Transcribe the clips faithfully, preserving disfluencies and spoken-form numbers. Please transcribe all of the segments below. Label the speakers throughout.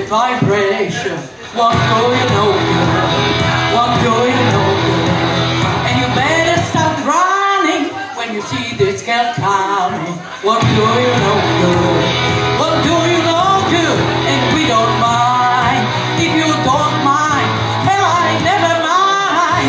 Speaker 1: the vibration. What do you know, girl? What do you know, girl? And you better start running when you see this girl coming. What do you know, girl? What do you know, girl? And we don't mind. If you don't mind, hell, I never mind.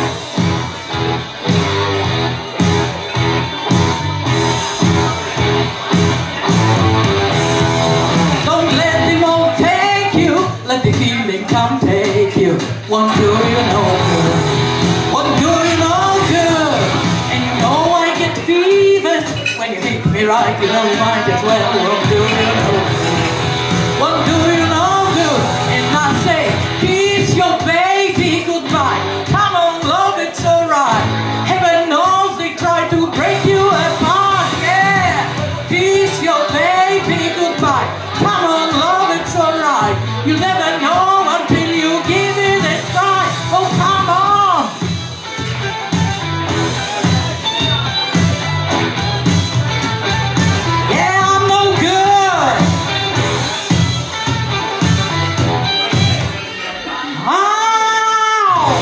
Speaker 1: Don't let them all take you. Let the feeling come take you. What do you know, girl? What do you know, girl? And you know I get fevers when you hit me right. You know you might as well. What do you know, girl? What do you know, girl? And I say, kiss your baby goodbye. Come on, love, it's alright. Heaven knows they try to break you apart. Yeah, kiss your baby goodbye. Come on, love, it's alright. You never know until you give it a try. Oh, come on. Yeah, I'm no good. Oh!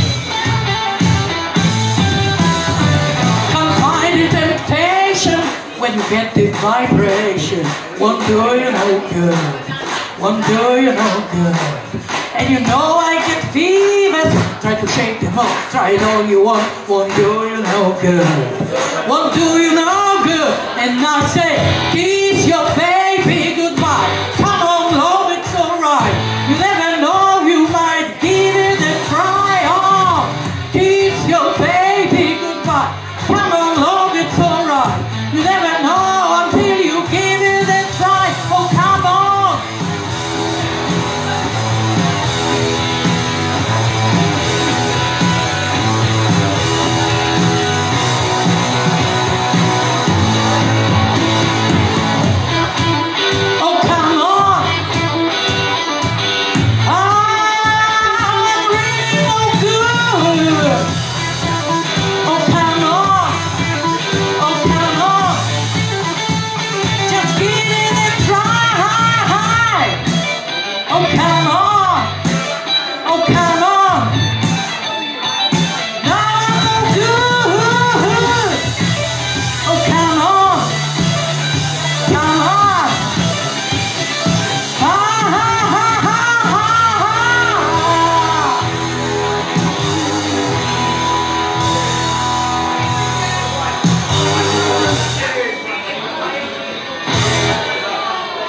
Speaker 1: Can't find the temptation when you get the vibration. What do you know, girl? What do you know, girl? And you know I get fevers. Try to shake them off, try it all you want. What do you know, girl? What do you know, girl? And I say, kiss your baby goodbye. Come on, love, it's alright. You never know, you might give it a try. Oh, kiss your baby goodbye. Come on, love, it's alright. You never know until you give it a try. Oh, come on.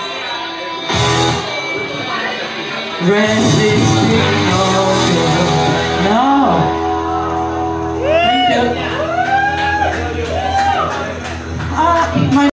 Speaker 1: Resisting all your